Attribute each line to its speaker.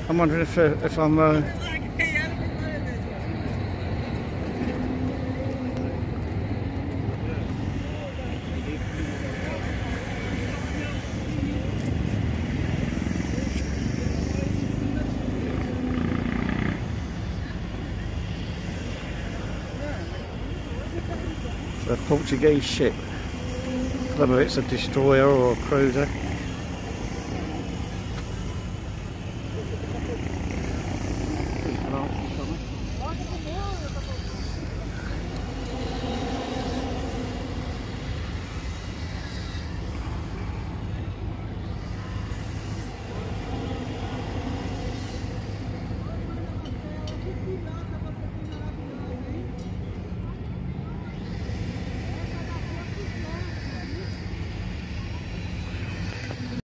Speaker 1: I'm wondering if I'm. A Portuguese ship. Whether it's a destroyer or a cruiser.